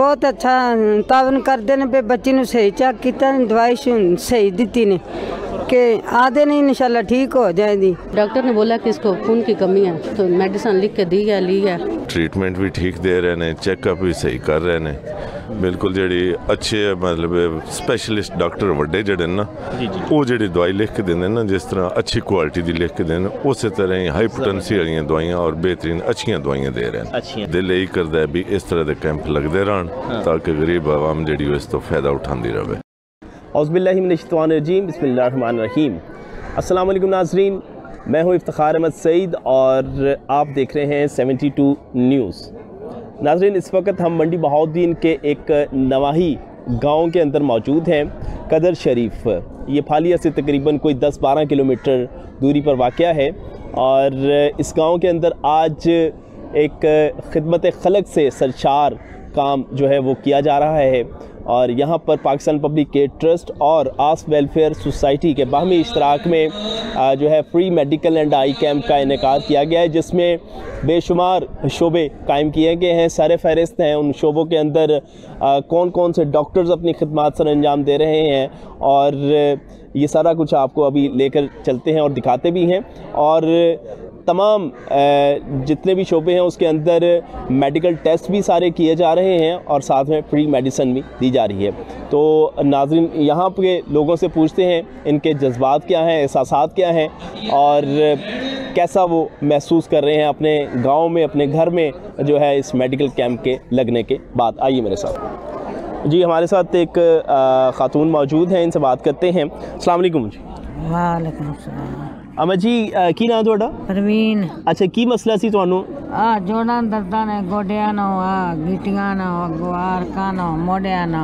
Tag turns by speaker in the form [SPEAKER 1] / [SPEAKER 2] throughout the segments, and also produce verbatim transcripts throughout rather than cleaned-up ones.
[SPEAKER 1] बहुत अच्छा तावन करते हैं पे बच्ची ने सही चेक किया, दवाई सही दी ने कि आधे नहीं इंशाल्लाह ठीक हो जाएगी।
[SPEAKER 2] डॉक्टर ने बोला कि इसको खून की कमी है तो मेडिसिन लिख के दी है, ली है। ट्रीटमेंट
[SPEAKER 3] भी ठीक दे रहे हैं, चेकअप भी सही कर रहे हैं, बिल्कुल जी अच्छे मतलब स्पैशलिस्ट डॉक्टर वड्डे जड़े ना वो जी दवाई लिख के देंगे ना, जिस तरह अच्छी क्वालिटी की लिख के देने उस तरह ही हाई पोटेंसी वाली दवाइयाँ और बेहतरीन अच्छी दवाइयाँ दे रहे हैं। दिल यही करता है भी इस तरह के कैंप लगते रहन ताकि गरीब आवाम जी इस तो फायदा उठाती रहे।
[SPEAKER 4] औज़ुबिल्लाहिमिनश्शैतानिर्रजीम बिस्मिल्लाहिर्रहमानिर्रहीम। अस्सलाम वालेकुम नाज़रीन, मैं हूँ इफ्तिखार अहमद सईद और आप देख रहे हैं सेवेंटी टू न्यूज़। नाज़रीन, इस वक्त हम मंडी बहाउद्दीन के एक नवाही गांव के अंदर मौजूद हैं, कदर शरीफ। ये फालिया से तकरीबन कोई दस बारह किलोमीटर दूरी पर वाक़या है और इस गांव के अंदर आज एक खिदमत खलक से सरशार काम जो है वो किया जा रहा है और यहाँ पर पाकिस्तान पब्लिक केयर ट्रस्ट और आस वेलफेयर सोसाइटी के बाहमी इश्तराक में जो है free medical and eye camp का इनेकाद किया गया है, जिसमें बेशुमार शोबे कायम किए गए हैं। सारे फहरिस्त हैं उन शोबों के अंदर आ, कौन कौन से डॉक्टर्स अपनी खिदमत सर अंजाम दे रहे हैं और ये सारा कुछ आपको अभी लेकर चलते हैं और दिखाते भी हैं। और तमाम जितने भी शोबे हैं उसके अंदर मेडिकल टेस्ट भी सारे किए जा रहे हैं और साथ में फ्री मेडिसिन भी दी जा रही है। तो नाज़रीन, यहाँ पे लोगों से पूछते हैं इनके जज्बात क्या हैं, एहसासात क्या हैं और कैसा वो महसूस कर रहे हैं अपने गांव में, अपने घर में जो है इस मेडिकल कैंप के लगने के बाद। आइए मेरे साथ जी, हमारे साथ एक ख़ातून मौजूद हैं, इनसे बात करते हैं। अस्सलाम वालेकुम जी।
[SPEAKER 1] वालेकुम सलाम।
[SPEAKER 4] अम्मा जी की नाम थोड़ा?
[SPEAKER 1] परवीन।
[SPEAKER 4] अच्छा, की मसला सी तुहानू?
[SPEAKER 1] आ जोड़ां दर्दां ने, गोडियां ना, आ गिटियां ना, अगवार का ना, मोडियां ना,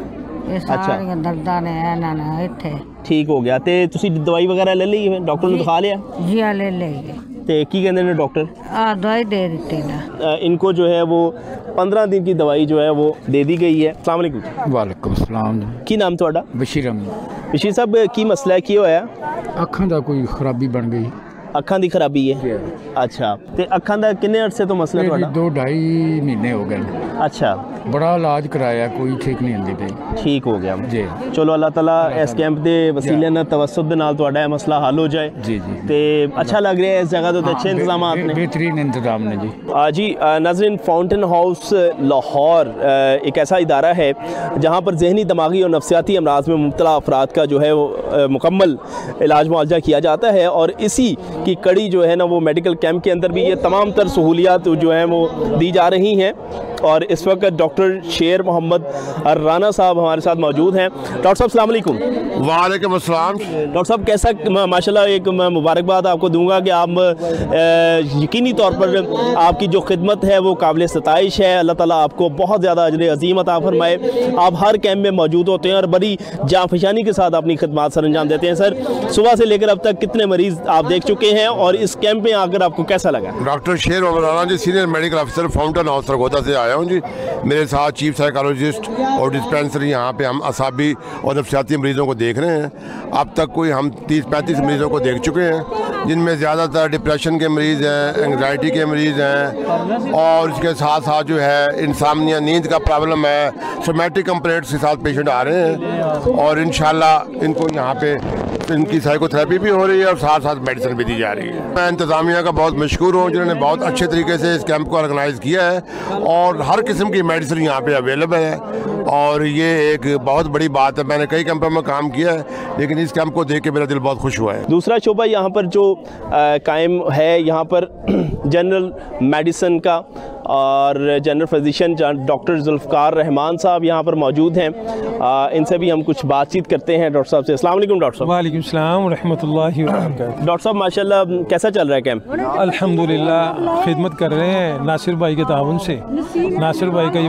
[SPEAKER 1] ये सारियां दर्दां ने एना ना इत्थे
[SPEAKER 4] ठीक हो गया। ते तुसी दवाई वगैरह ले ली, डॉक्टर ने दिखा लिया?
[SPEAKER 1] जी हाँ, ले ली।
[SPEAKER 4] ते की कहते हैं डॉक्टर?
[SPEAKER 1] आ दवाई दे दी ना
[SPEAKER 4] इनको जो है वो पंद्रह दिन की दवाई जो है वो दे दी गई है। अस्सलाम वालेकुम।
[SPEAKER 5] वालेकुम सलाम।
[SPEAKER 4] की नाम थोड़ा?
[SPEAKER 5] बशीर अहमद।
[SPEAKER 4] बशीर साहब की मसला की होया?
[SPEAKER 5] अखां दा कोई खराबी बन गई।
[SPEAKER 4] अखां दी खराबी है? अच्छा, ते अखां दा किन्ने अरसे तो मसला थोड़ा?
[SPEAKER 5] दो ढाई महीने हो गए।
[SPEAKER 4] अच्छा,
[SPEAKER 5] बड़ा इलाज कराया, कोई ठीक नहीं होंदी पई।
[SPEAKER 4] ठीक हो गया
[SPEAKER 5] जी।
[SPEAKER 4] चलो अल्लाह ताला इस कैंप दे वसीले नाल तवस्सुत दे नाल तुहाडा मसला हल हो जाए। जी जी। ते अच्छा लग रहा है इस जगह तो अच्छे इंतजामात ने?
[SPEAKER 5] बेहतरीन इंतजाम ने जी।
[SPEAKER 4] आ, जी नाज़रीन, फाउंटेन हाउस लाहौर एक ऐसा इदारा है जहाँ पर जहनी, दिमागी और नफ्सियाती अमराज में मुब्तला अफराद का जो है वो मुकम्मल इलाज मुआवजा किया जाता है और इसी की कड़ी जो है ना वो मेडिकल कैंप के अंदर भी ये तमाम तर सहूलियात जो हैं वो दी जा रही हैं। और इस वक्त डॉक्टर शेर मोहम्मद राना साहब हमारे साथ मौजूद हैं। डॉक्टर साहब अस्सलाम वालेकुम।
[SPEAKER 6] वालेकुम अस्सलाम।
[SPEAKER 4] डॉक्टर साहब कैसा, माशाल्लाह एक मैं मुबारकबाद आपको दूंगा कि आप यकीनी तौर पर आपकी जो खिदमत है वो काबिल सताइश है। अल्लाह ताला आपको बहुत ज़्यादा अजर अज़ीम अता फरमाए। आप हर कैंप में मौजूद होते हैं और बड़ी जाँफशानी के साथ अपनी खिदमत सर अंजाम देते हैं। सर, सुबह से लेकर अब तक कितने मरीज़ आप देख चुके हैं और इस कैंप में आकर आपको कैसा लगा?
[SPEAKER 6] Doctor Sher Mohammad Rana ji, senior medical officer, fountain house Sargodha से आया हूँ जी। मेरे साथ चीफ साइकोलॉजिस्ट और डिस्पेंसरी, यहाँ पे हम असाबी और नफ्सियाती मरीज़ों को देख रहे हैं। अब तक कोई हम तीस पैंतीस मरीज़ों को देख चुके हैं, जिनमें ज़्यादातर डिप्रेशन के मरीज़ हैं, एंग्जाइटी के मरीज़ हैं और इसके साथ साथ जो है इंसामिया, नींद का प्रॉब्लम है, सोमैटिक कंप्लेंट्स के साथ पेशेंट आ रहे हैं और इंशाल्लाह इनको यहाँ पे इनकी साइकोथेरेपी भी हो रही है और साथ साथ मेडिसिन भी दी जा रही है। मैं इंतज़ामिया का बहुत मशकूर हूँ जिन्होंने बहुत अच्छे तरीके से इस कैंप को ऑर्गेनाइज़ किया है और हर किस्म की मेडिसिन यहाँ पे अवेलेबल है और ये एक बहुत बड़ी बात है। मैंने कई कैंपों में काम किया है लेकिन इस कैंप को देख के मेरा दिल बहुत खुश हुआ है।
[SPEAKER 4] दूसरा शोबा यहाँ पर जो कायम है, यहाँ पर जनरल मेडिसिन का और general physician doctor Zulfiqar Rehman साहब यहाँ पर मौजूद हैं। इनसे भी हम कुछ बातचीत करते हैं डॉक्टर साहब से। अस्सलाम वालेकुम डॉक्टर साहब।
[SPEAKER 7] वालेकुम सलाम रहमतुल्लाहि व बरकातहू।
[SPEAKER 4] डॉक्टर साहब माशाल्लाह कैसा चल रहा है कैंप?
[SPEAKER 7] अल्हम्दुलिल्लाह खिदमत कर रहे हैं नासिर भाई के ताउन से। नासिर भाई का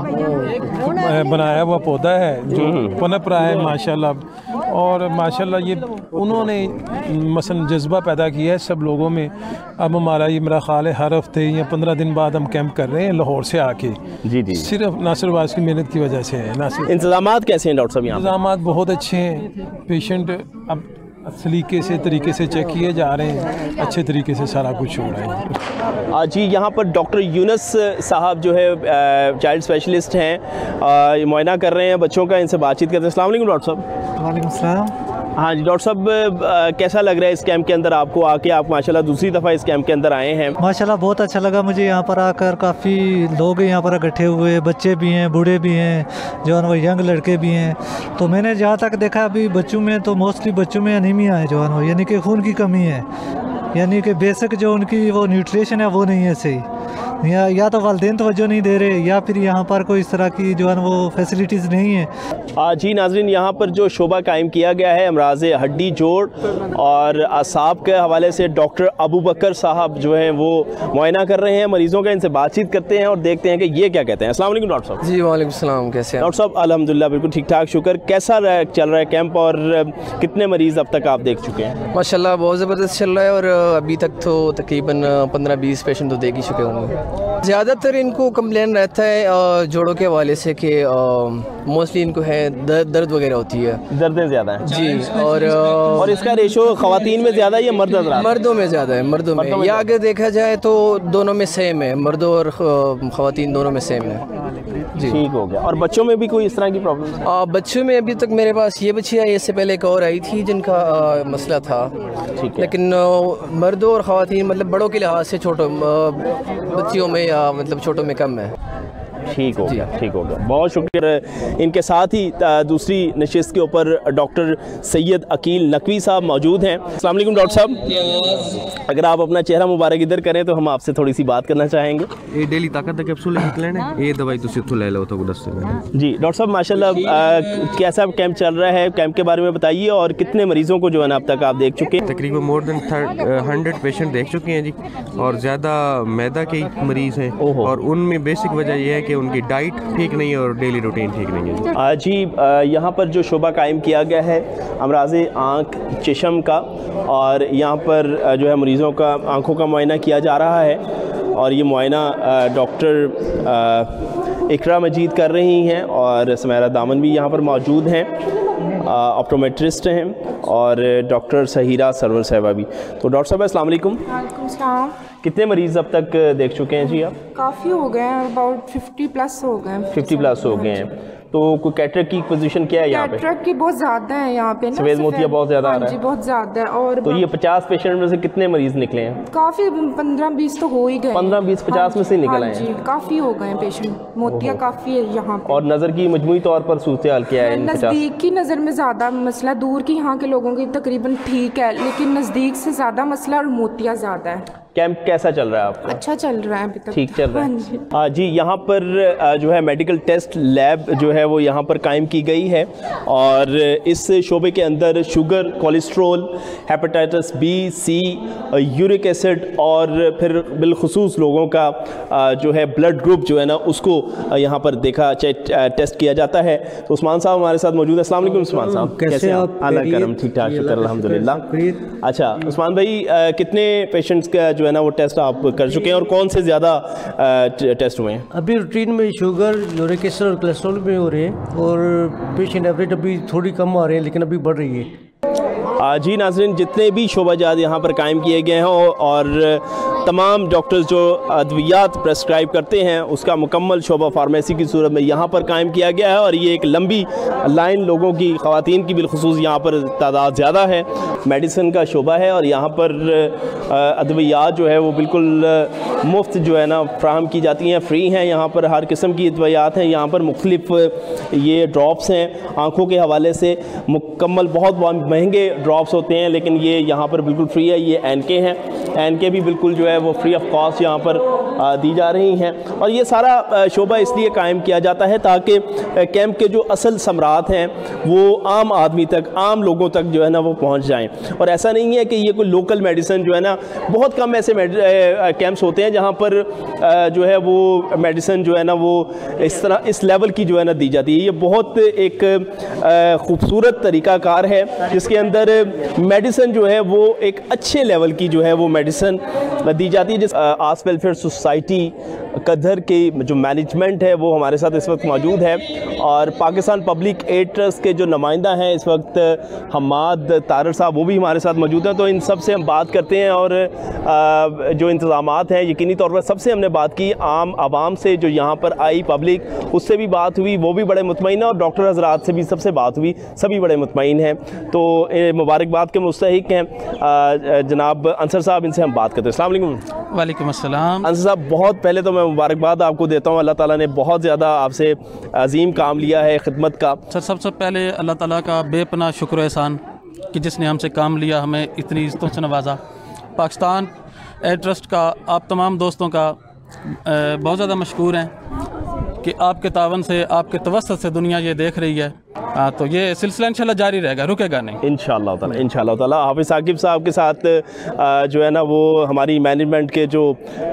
[SPEAKER 7] ये बनाया हुआ पौधा है जो पनप रहा है माशाल्लाह और माशाल्लाह ये उन्होंने मसलन जज्बा पैदा किया है सब लोगों में। अब हमारा ये मेरा ख्याल है हर हफ्ते या पंद्रह दिन बाद हम कैंप कर रहे हैं लाहौर से आके। जी जी। सिर्फ नासिर वास की मेहनत की वजह से है। नासिर
[SPEAKER 4] इंतजामात कैसे हैं डॉक्टर साहब यहाँ?
[SPEAKER 7] इंतजामात बहुत अच्छे हैं। पेशेंट अब सलीके से तरीके से चेक किए जा रहे हैं, अच्छे तरीके से सारा कुछ हो रहा है।
[SPEAKER 4] जी यहाँ पर डॉक्टर यूनुस साहब जो है चाइल्ड स्पेशलिस्ट हैं, मुआयना कर रहे हैं बच्चों का, इनसे बातचीत करते हैं। अस्सलाम वालेकुम डॉक्टर साहब।
[SPEAKER 8] वालेकुम सलाम।
[SPEAKER 4] हाँ जी डॉक्टर साहब, कैसा लग रहा है इस कैंप के अंदर आपको आके? आप माशाल्लाह दूसरी दफ़ा इस कैंप के अंदर आए हैं।
[SPEAKER 8] माशाल्लाह बहुत अच्छा लगा मुझे यहाँ पर आकर। काफ़ी लोग यहाँ पर इकट्ठे हुए, बच्चे भी हैं, बूढ़े भी हैं, जो है वो यंग लड़के भी हैं। तो मैंने जहाँ तक देखा अभी बच्चों में तो मोस्टली बच्चों में अनीमिया है, जो है वो यानी कि खून की कमी है, यानी कि बेसिक जो उनकी वो न्यूट्रिशन है वो नहीं है सही, या या तो वालिदैन तवज्जो नहीं दे रहे, या फिर यहाँ पर कोई इस तरह की जो है वो फैसिलिटीज़ नहीं है।
[SPEAKER 4] जी नाज़रीन, यहाँ पर जो शोबा कायम किया गया है अमराज़ हड्डी जोड़ और असाब के हवाले से डॉक्टर अबू बकर साहब जो हैं वो मुआयना कर रहे हैं मरीज़ों का। इनसे बातचीत करते हैं और देखते हैं कि ये क्या कहते हैं। अस्सलाम वालेकुम डॉक्टर साहब।
[SPEAKER 9] जी वालेकुम सलाम, कैसे हैं
[SPEAKER 4] डॉक्टर साहब? अल्हम्दुलिल्लाह बिल्कुल ठीक ठाक, शुक्र। कैसा चल रहा है कैंप और कितने मरीज़ अब तक आप देख चुके हैं?
[SPEAKER 9] माशाल्लाह बहुत ज़बरदस्त चल रहा है और अभी तक तो तकरीबन पंद्रह बीस पेशेंट तो देख ही चुके होंगे। ज़्यादातर इनको कंप्लेन रहता है जोड़ों के हवाले से कि मोस्टली इनको है दर्द दर्द वगैरह होती है,
[SPEAKER 4] दर्दें ज़्यादा हैं
[SPEAKER 9] जी। और
[SPEAKER 4] और इसका रेशो ख़वातीन में ज़्यादा है या मर्द हज़रात?
[SPEAKER 9] मर्दों में ज़्यादा है, मर्दों में, में या अगर देखा जाए तो दोनों में सेम है, मर्दों और ख़वातीन दोनों में सेम है जी।
[SPEAKER 4] ठीक हो गया। और बच्चों में भी कोई इस तरह की प्रॉब्लम?
[SPEAKER 9] बच्चों में अभी तक मेरे पास ये बच्ची आई, इससे पहले एक और आई थी जिनका आ, मसला था,
[SPEAKER 4] ठीक है।
[SPEAKER 9] लेकिन मर्दों और ख़वातीन मतलब बड़ों के लिहाज से छोटों बच्चियों में या मतलब छोटों में कम है।
[SPEAKER 4] ठीक हो गया, ठीक हो गया, बहुत शुक्रिया। इनके साथ ही दूसरी नशिस्त के ऊपर डॉक्टर सैयद अकील नकवी साहब मौजूद हैं। अस्सलाम वालेकुम डॉक्टर साहब, अगर आप अपना चेहरा मुबारक इधर करें तो हम आपसे थोड़ी सी बात करना चाहेंगे।
[SPEAKER 10] ये डेली ताकत का कैप्सूल लेना है, ये दवाई तुम इत्थों ले लो तो दस में।
[SPEAKER 4] जी डॉक्टर साहब माशाल्लाह, कैसा कैंप चल रहा है? कैंप के बारे में बताइए और कितने मरीज़ों को जो है ना अब तक आप देख चुके हैं?
[SPEAKER 10] तकरीबन मोर देन हंड्रेड पेशेंट देख चुके हैं जी, और ज़्यादा मैदा के मरीज़ हैं, और उनमें बेसिक वजह यह है कि उनकी डाइट ठीक नहीं है और डेली रूटीन ठीक नहीं है।
[SPEAKER 4] आज जी यहाँ पर जो शोबा कायम किया गया है अमराज़ आँख चश्म का, और यहाँ पर जो है मरीज़ों का आँखों का मुआयना किया जा रहा है, और ये मुआयना डॉक्टर इकरा मजीद कर रही हैं और सुमेरा दामन भी यहाँ पर मौजूद हैं, ऑप्टोमेट्रिस्ट हैं, और डॉक्टर सहीरा सरवर साहिबा भी। तो डॉक्टर साहब अस्सलाम वालेकुम।
[SPEAKER 11] वालेकुम सलाम।
[SPEAKER 4] कितने मरीज़ अब तक देख चुके हैं जी आप?
[SPEAKER 11] काफ़ी हो गए हैं, अबाउट फिफ्टी प्लस हो गए हैं।
[SPEAKER 4] फिफ्टी प्लस हो गए हैं। तो कोई कैटरेक्ट की पोजीशन क्या है यहाँ पे?
[SPEAKER 11] कैटरेक्ट की बहुत ज़्यादा है यहाँ पे ना,
[SPEAKER 4] सफ़ेद मोतिया बहुत ज़्यादा आ रहा है।
[SPEAKER 11] बहुत ज़्यादा है। और
[SPEAKER 4] तो ये पचास पेशेंट में से कितने मरीज़ निकले हैं?
[SPEAKER 11] काफ़ी पंद्रह बीस तो हो ही गए।
[SPEAKER 4] पंद्रह बीस पचास में से निकल आए हैं?
[SPEAKER 11] काफ़ी हो गए पेशेंट, मोतिया काफ़ी है यहाँ पे।
[SPEAKER 4] और नज़र की मजमूई तौर पर सूरत हाल क्या है?
[SPEAKER 11] नज़दीक की नज़र में ज़्यादा मसला, दूर की यहाँ के लोगों की तकरीबन ठीक है, लेकिन नज़दीक से ज़्यादा मसला और मोतिया ज़्यादा है।
[SPEAKER 4] कैंप कैसा चल रहा है आपका?
[SPEAKER 11] अच्छा चल रहा है अभी तक,
[SPEAKER 4] ठीक चल रहा है।
[SPEAKER 11] जी,
[SPEAKER 4] हाँ जी, यहाँ पर जो है मेडिकल टेस्ट लैब जो है वो यहाँ पर कायम की गई है, और इस शोबे के अंदर sugar, cholesterol, hepatitis B, C, uric acid, और फिर बिलखुसूस लोगों का जो है ब्लड ग्रुप जो है ना उसको यहाँ पर देखा टेस्ट किया जाता है। तो उस्मान साहब हमारे साथ मौजूद है। अस्सलाम वालेकुम उस्मान साहब, कैसे आप? अल्लाह करम, ठीक ठाक, शुक्र अल्हम्दुलिल्लाह। अच्छा उस्मान भाई, कितने पेशेंट्स का जो है ना वो टेस्ट आप कर चुके हैं और कौन से ज़्यादा टेस्ट हुए हैं?
[SPEAKER 12] अभी रूटीन में शुगर, यूरिक एसिड और कोलेस्ट्रॉल में हो रहे हैं, और पेशेंट एवरेज अभी थोड़ी कम आ रहे हैं, लेकिन अभी बढ़ रही है।
[SPEAKER 4] जी नाज़रीन, जितने भी शोबाजात यहाँ पर कायम किए गए हैं और तमाम डॉक्टर्स जो अद्वियात प्रेस्क्राइब करते हैं उसका मुकम्मल शोबा फार्मेसी की सूरत में यहाँ पर कायम किया गया है, और ये एक लंबी लाइन लोगों की, ख़वातीन की बिलखुसूस यहाँ पर तादाद ज़्यादा है। मेडिसिन का शोबा है और यहाँ पर अद्वियात जो है वो बिल्कुल मुफ्त जो है ना फ्राहम की जाती हैं, फ्री हैं। यहाँ पर हर किस्म की अद्वियात हैं। यहाँ पर मुख्तलिफ ये ड्रॉप्स हैं आँखों के हवाले से, मुकम्मल बहुत महंगे ड्रॉप्स होते हैं, लेकिन ये यहाँ पर बिल्कुल फ्री है। ये एन के हैं, एन के भी बिल्कुल जो है वो फ्री ऑफ कॉस्ट यहाँ पर आ, दी जा रही हैं। और ये सारा शोबा इसलिए कायम किया जाता है ताकि कैंप के जो असल समरात हैं वो आम आदमी तक, आम लोगों तक जो है ना वो पहुँच जाएँ। और ऐसा नहीं है कि ये कोई लोकल मेडिसिन जो है ना, बहुत कम ऐसे कैंप्स होते हैं जहाँ पर जो है वो मेडिसिन जो है ना वो इस तरह इस लेवल की जो है ना दी जाती है। ये बहुत एक खूबसूरत तरीक़ाकार है जिसके अंदर मेडिसिन जो है वो एक अच्छे लेवल की जो है वो मेडिसिन दी जाती है। जिस आस वेलफेयर सोसाइटी कदर की जो मैनेजमेंट है वो हमारे साथ इस वक्त मौजूद है, और पाकिस्तान पब्लिक एड ट्रस्ट के जो नुमाइंदा हैं इस वक्त हमाद तारर साहब वो भी हमारे साथ मौजूद हैं। तो इन सब से हम बात करते हैं, और जो इंतज़ामात हैं यकीनी तौर पर सबसे हमने बात की, आम आवाम से जो यहाँ पर आई पब्लिक उससे भी बात हुई, वो भी बड़े मुतमईन है, और डॉक्टर हजरात से भी सबसे बात हुई, सभी बड़े मुतमईन हैं। तो मुबारकबाद के मुस्तहिक हैं जनाब अंसर साहब, इनसे हम बात करते हैं। अस्सलाम वालेकुम।
[SPEAKER 13] वालेकुम अस्सलाम।
[SPEAKER 4] अंसर साहब, बहुत पहले तो मैं मुबारकबाद आपको देता हूँ, अल्लाह ताला ने बहुत ज़्यादा आपसे अजीम काम लिया है खिदमत का।
[SPEAKER 13] सर सबसे पहले अल्लाह ताला का बेपनाह शुक्र एहसान कि जिसने हमसे काम लिया, हमें इतनी इज़्ज़तों से नवाजा। पाकिस्तान एड ट्रस्ट का आप तमाम दोस्तों का बहुत ज़्यादा मशकूर हैं कि आपके तावन से, आपके तवस्सुत से दुनिया ये देख रही है। हाँ, तो ये सिलसिला इंशाल्लाह जारी रहेगा, रुकेगा नहीं इंशाल्लाह ताला। इंशाल्लाह ताला हाफिज़ साकिब साहब के साथ आ, जो है ना वो हमारी मैनेजमेंट के जो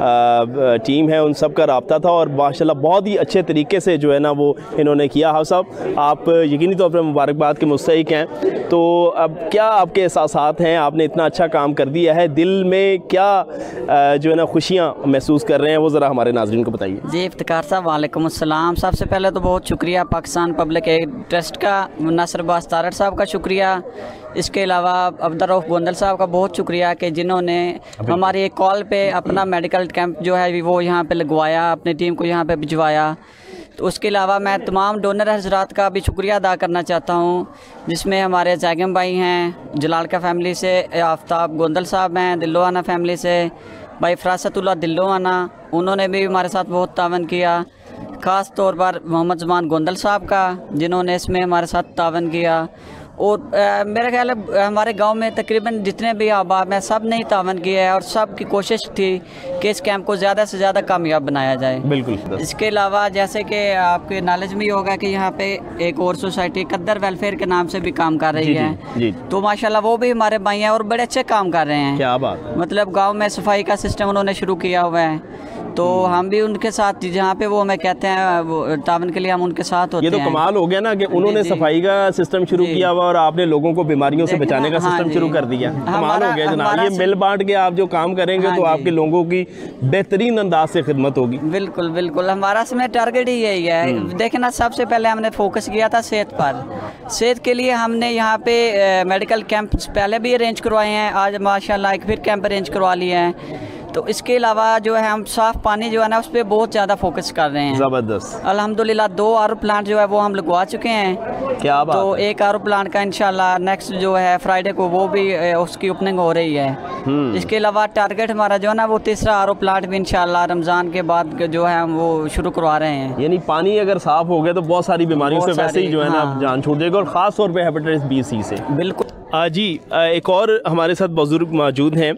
[SPEAKER 13] आ, टीम है उन सब का रब्ता था, और माशाल्लाह बहुत ही अच्छे तरीके से जो है ना वो इन्होंने किया। हाफ़िज़ साहब, आप यकीनी तौर पर मुबारकबाद के मुस्तहिक हैं। तो अब क्या आपके एहसासात हैं, आपने इतना अच्छा काम कर दिया है, दिल में क्या आ, जो है ना खुशियाँ महसूस कर रहे हैं, वो ज़रा हमारे नाज़रीन को बताइए।
[SPEAKER 14] जी इफ्तिकार साहब, वालेकुम अस्सलाम। सबसे पहले तो बहुत शुक्रिया पाकिस्तान पब्लिक एड ट्रस्ट का, नासिर अब्बास तारड़ साहब का शुक्रिया, इसके अलावा अब्दुल रऊफ गोंदल साहब का बहुत शुक्रिया कि जिन्होंने हमारी एक कॉल पे अपना मेडिकल कैंप जो है वो यहाँ पे लगवाया, अपनी टीम को यहाँ पे भिजवाया। तो उसके अलावा मैं तमाम डोनर हजरात का भी शुक्रिया अदा करना चाहता हूँ, जिसमें हमारे जैगम भाई हैं जलाल का फैमिली से, आफ्ताब गोंदल साहब हैं दिल्लोआना फैमिली से, भाई फरासतुल्लाह दिल्लोआना, उन्होंने भी हमारे साथ बहुत तावन किया। ख़ास तौर पर मोहम्मद ज़मान गोंदल साहब का, जिन्होंने इसमें हमारे साथ तावन किया। और आ, मेरा ख्याल है हमारे गांव में तकरीबन जितने भी अहबाब हैं सब ने ही तावन किया है, और सब की कोशिश थी कि इस कैंप को ज़्यादा से ज़्यादा कामयाब बनाया जाए।
[SPEAKER 4] बिल्कुल।
[SPEAKER 14] इसके अलावा जैसे कि आपके नॉलेज में ही होगा कि यहाँ पे एक और सोसाइटी कद्दर वेलफेयर के नाम से भी काम कर रही
[SPEAKER 4] जी,
[SPEAKER 14] है
[SPEAKER 4] जी, जी।
[SPEAKER 14] तो माशाल्लाह वो भी हमारे भाई हैं और बड़े अच्छे काम कर रहे हैं।
[SPEAKER 4] क्या बात है।
[SPEAKER 14] मतलब गाँव में सफाई का सिस्टम उन्होंने शुरू किया हुआ है, तो हम भी उनके साथ जहाँ पे वो हमें कहते हैं वो तावन के लिए हम उनके साथ होते हैं।
[SPEAKER 4] ये तो कमाल हो गया ना कि उन्होंने सफाई का सिस्टम शुरू किया हुआ और आपने लोगों को बीमारियों से बचाने का
[SPEAKER 14] हाँ
[SPEAKER 4] सिस्टम शुरू कर दिया। कमाल हो गया जनाब, ये मिल बांट के आप जो काम करेंगे हाँ तो आपके लोगों की बेहतरीन अंदाज से खिदमत होगी।
[SPEAKER 14] बिल्कुल बिल्कुल, हमारा समय टारगेट ही यही है। देखना सबसे पहले हमने फोकस किया था सेहत पर। सेहत के लिए हमने यहाँ पे मेडिकल कैंप पहले भी अरेंज करवाए हैं, आज माशाल्लाह एक फिर कैंप अरेंज करवा लिए हैं। तो इसके अलावा जो है हम साफ़ पानी जो है ना उस पर बहुत ज़्यादा फोकस कर रहे हैं।
[SPEAKER 4] ज़बरदस्त।
[SPEAKER 14] अल्हम्दुलिल्लाह दो आर ओ प्लांट जो है वो हम लगवा चुके हैं।
[SPEAKER 4] क्या बात।
[SPEAKER 14] तो एक आर ओ प्लांट का इंशाल्लाह नेक्स्ट जो है फ्राइडे को वो भी उसकी ओपनिंग हो रही है। इसके अलावा टारगेट हमारा जो है ना वो तीसरा आर ओ प्लांट भी इंशाल्लाह रमज़ान के बाद जो है हम वो शुरू करवा रहे हैं।
[SPEAKER 4] यानी पानी अगर साफ़ हो गया तो बहुत सारी बीमारियों से वैसे ही जो है ना जान छूट जाएगी, और ख़ास तौर पर हेपेटाइटिस बी सी से।
[SPEAKER 14] बिल्कुल
[SPEAKER 4] जी। एक और हमारे साथ बुजुर्ग मौजूद हैं,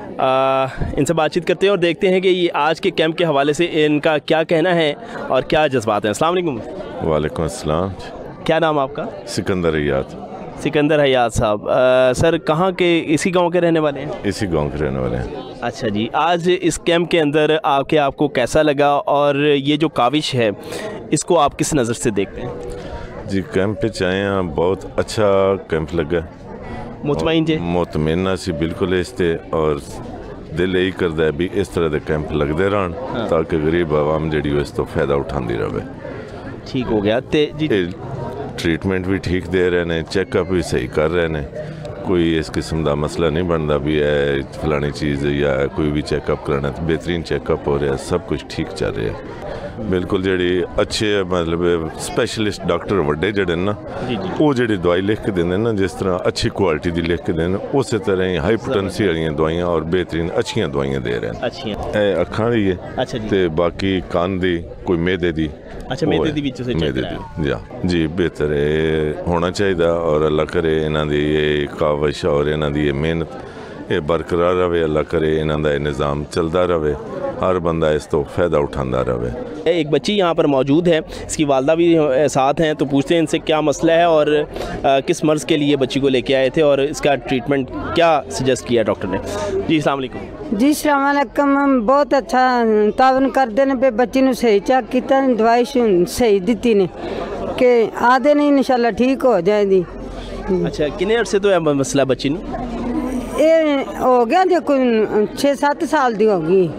[SPEAKER 4] आ, इनसे बातचीत करते हैं और देखते हैं कि ये आज के कैंप के हवाले से इनका क्या कहना है और क्या जज्बात हैं। अस्सलाम वालेकुम।
[SPEAKER 3] वालेकुम अस्सलाम।
[SPEAKER 4] क्या नाम आपका?
[SPEAKER 3] सिकंदर हयात।
[SPEAKER 4] सिकंदर हयात साहब, सर कहाँ के, इसी गांव के रहने वाले हैं?
[SPEAKER 3] इसी गांव के रहने वाले हैं।
[SPEAKER 4] अच्छा जी, आज इस कैंप के अंदर आके आपको कैसा लगा और ये जो काविश है इसको आप किस नज़र से देखते हैं?
[SPEAKER 3] जी कैंप पे आए हैं, बहुत अच्छा कैंप लगा।
[SPEAKER 4] मुतमईन जी
[SPEAKER 3] मुतमईन सी बिल्कुल इसते, और दिल यही करता है भी इस तरह के कैंप लगते रहन हाँ। ताकि गरीब आवाम जी इस तो फायदा उठाती रहे।
[SPEAKER 4] ठीक हो गया ते जी।
[SPEAKER 3] ट्रीटमेंट भी ठीक दे रहे हैं, चेकअप भी सही कर रहे हैं, कोई इस किस्म का मसला नहीं बनता भी है फलानी चीज़ या कोई भी चेकअप कराना, बेहतरीन चेकअप हो रहा है, सब कुछ ठीक चल रहा है। बिल्कुल जी अच्छे मतलब स्पैशलिस्ट डॉक्टर वड्डे जड़े ना वो जी दवाई लिख के देंगे ना, जिस तरह अच्छी क्वालिटी की लिख के दें उस तरह ही हाई पोटेंसी वाली दवाइयाँ और बेहतरीन अच्छियाँ दवाइयाँ दे रहे हैं।
[SPEAKER 4] अच्छियाँ
[SPEAKER 3] अखां दी है।
[SPEAKER 4] अच्छा जी।
[SPEAKER 3] ते बाकी कान दी, कोई मैदे दी।
[SPEAKER 4] अच्छा मैदे दी विच से
[SPEAKER 3] मैदे दी जा जी बेहतर है होना चाहिए, और अल्लाह करे इन्हां दी ये काविश और इन्हां दी ये मेहनत ये बरकरार रहे, अल्लाह करे इन्हां दा निज़ाम चलता रहे, हर बंदा इस तो फ़ायदा उठाता रहे।
[SPEAKER 4] एक बच्ची यहाँ पर मौजूद है, इसकी वालदा भी साथ हैं, तो पूछते हैं इनसे क्या मसला है और आ, किस मर्ज़ के लिए बच्ची को लेके आए थे और इसका ट्रीटमेंट क्या सजेस्ट किया डॉक्टर ने। जी अस्सलाम वालेकुम।
[SPEAKER 1] जी अस्सलाम वालेकुम। बहुत अच्छा तावन कर देने पे बच्ची ने सही चेक किया, दवाई सही दी ने कि आधे नहीं इंशाल्लाह ठीक हो जाएगी।
[SPEAKER 4] अच्छा कितने अर्से तो है मसला बच्ची ने?
[SPEAKER 1] ये हो गया जो कोई छः सत्त साल दी होगी।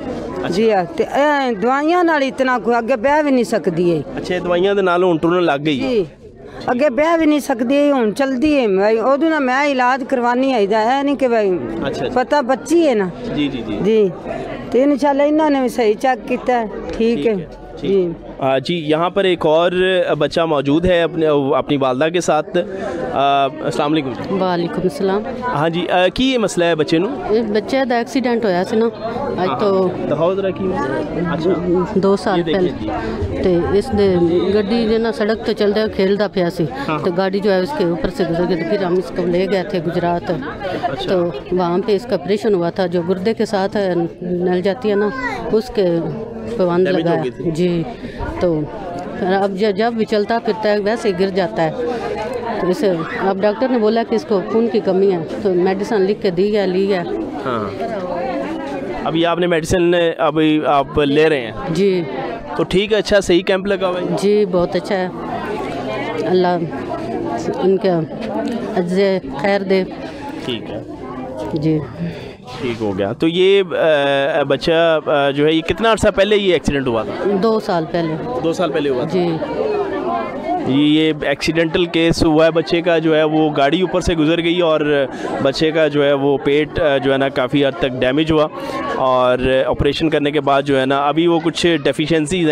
[SPEAKER 1] जी हाँ ते ए, दवाइयां नाल इतना कोई अगे बह भी नहीं सकती है।
[SPEAKER 4] अच्छा दवाइयां दे नाल हुण टुरन लग गई
[SPEAKER 1] जी अगे बह भी नहीं सकती हुण चलदी है भाई ओदू ना मैं इलाज करवानी आई दा है नहीं कि भाई
[SPEAKER 4] अच्छा
[SPEAKER 1] पता बच्ची है ना
[SPEAKER 4] जी जी जी
[SPEAKER 1] जी तो इंशाल्लाह इन्होंने भी सही चेक किया ठीक है जी
[SPEAKER 4] आ, जी यहाँ पर एक और बच्चा मौजूद है अपने अपनी वालदा के साथ। अस्सलाम वालेकुम।
[SPEAKER 2] वालेकुम सलाम।
[SPEAKER 4] हाँ जी आ, की ये मसला है बच्चे नू?
[SPEAKER 2] बच्चे दा एक्सीडेंट होया सी ना अज तो
[SPEAKER 4] दिखाओ जरा की। अच्छा
[SPEAKER 2] दो साल पहले तो इस गड्डी जो ना सड़क तो चलता खेलता पाया सी तो गाड़ी जो है उसके ऊपर से गुजर गई। फिर हम इसको ले गए थे गुजरात तो वहाँ पे इसका ऑपरेशन हुआ था जो गुर्दे के साथ नल जाती है ना उसके पाबंद लगाया जी। तो अब जब भी चलता फिरता है वैसे गिर जाता है तो इसे अब डॉक्टर ने बोला कि इसको खून की कमी है तो मेडिसिन लिख के दी है ली है।
[SPEAKER 4] हाँ अभी आपने मेडिसिन अभी आप ले रहे हैं
[SPEAKER 2] जी
[SPEAKER 4] तो ठीक है अच्छा सही कैंप लगा हुआ है? जी
[SPEAKER 2] बहुत अच्छा है अल्लाह उनका अज्जे खैर दे।
[SPEAKER 4] ठीक है
[SPEAKER 2] जी
[SPEAKER 4] ठीक हो गया। तो ये बच्चा जो है ये कितना अर्सा पहले ये एक्सीडेंट हुआ था?
[SPEAKER 2] दो साल पहले।
[SPEAKER 4] दो साल पहले हुआ था?
[SPEAKER 2] जी
[SPEAKER 4] ये एक्सीडेंटल केस हुआ है बच्चे का जो है वो गाड़ी ऊपर से गुजर गई और बच्चे का जो है वो पेट जो है ना काफ़ी हद तक डैमेज हुआ और ऑपरेशन करने के बाद जो है ना अभी वो कुछ डेफिशिएंसीज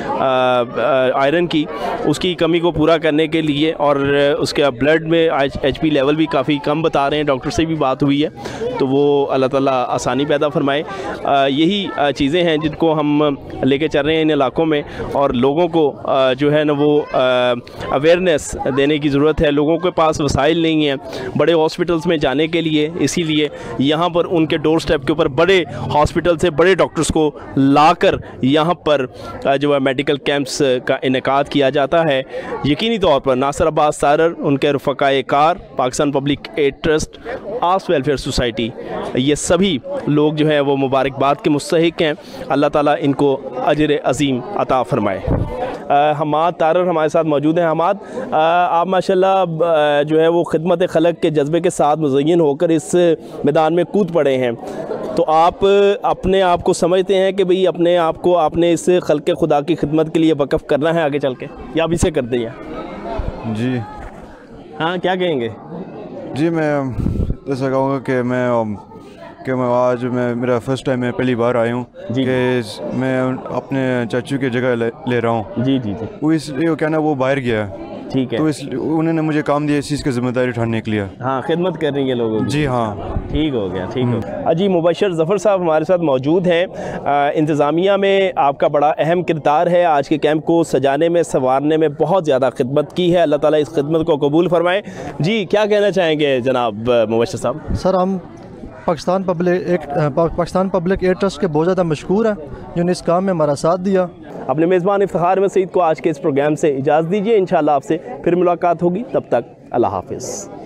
[SPEAKER 4] हैं आयरन की उसकी कमी को पूरा करने के लिए और उसके ब्लड में एच पी लेवल भी काफ़ी कम बता रहे हैं। डॉक्टर से भी बात हुई है तो वो अल्लाह ताला आसानी पैदा फरमाए। यही चीज़ें हैं जिनको हम लेके चल रहे हैं इन इलाकों में और लोगों को जो है ना वो अवेयरनेस देने की ज़रूरत है। लोगों के पास वसाइल नहीं है बड़े हॉस्पिटल्स में जाने के लिए, इसीलिए यहाँ पर उनके डोर स्टेप के ऊपर बड़े हॉस्पिटल से बड़े डॉक्टर्स को लाकर यहाँ पर जो है मेडिकल कैंप्स का इनेकाद किया जाता है। यकीनी तौर पर नासिर अब्बास तारर, उनके रफ़क़ाए कार, Pakistan public aid trust, Aas welfare society, ये सभी लोग जो है वो मुबारकबाद के मुस्तहिक हैं। अल्लाह ताला इनको अजर अज़ीम अता फ़रमाए। हमाद तारर हमारे साथ मौजूद हैं। हमाद आप माशाल्लाह जो है वो खिदमत खलक के जज्बे के साथ मुज़य्यन होकर इस मैदान में कूद पड़े हैं, तो आप अपने आप को समझते हैं कि भाई अपने आप को आपने इस खल्क़ खुदा की खिदमत के लिए वक़फ़ करना है आगे चल के, या आप इसे कर दें?
[SPEAKER 15] जी
[SPEAKER 4] हाँ क्या कहेंगे?
[SPEAKER 15] जी मैं ऐसा कहूँगा कि मैं कि मैं आज मैं मेरा फर्स्ट टाइम मैं पहली बार आया हूँ कि मैं अपने चाचू की जगह ले, ले रहा हूँ।
[SPEAKER 4] जी जी जी
[SPEAKER 15] वो इसलिए क्या ना वो बाहर गया
[SPEAKER 4] ठीक है
[SPEAKER 15] तो इस उन्होंने मुझे काम दिया इस चीज़ की जिम्मेदारी उठाने के लिए।
[SPEAKER 4] हाँ खिदमत कर रही है लोगों की।
[SPEAKER 15] जी हाँ
[SPEAKER 4] ठीक हो गया ठीक हो गया। अजी मुबशर ज़फ़र साहब हमारे साथ मौजूद हैं। इंतज़ामिया में आपका बड़ा अहम किरदार है, आज के कैंप को सजाने में संवारने में बहुत ज़्यादा खिदमत की है, अल्लाह ताला इस खिदमत को कबूल फरमाए। जी क्या कहना चाहेंगे जनाब मुबशर साहब?
[SPEAKER 16] सर हम पाकिस्तान पब्लिक एक पाकिस्तान पब्लिक एड ट्रस्ट के बहुत ज़्यादा मशहूर हैं जिन्होंने इस काम में हमारा साथ दिया।
[SPEAKER 4] अपने मेज़बान इफ्तिखार अहमद सईद को आज के इस प्रोग्राम से इजाज़त दीजिए। इंशाअल्लाह आपसे फिर मुलाकात होगी, तब तक अल्लाह हाफ़िज़।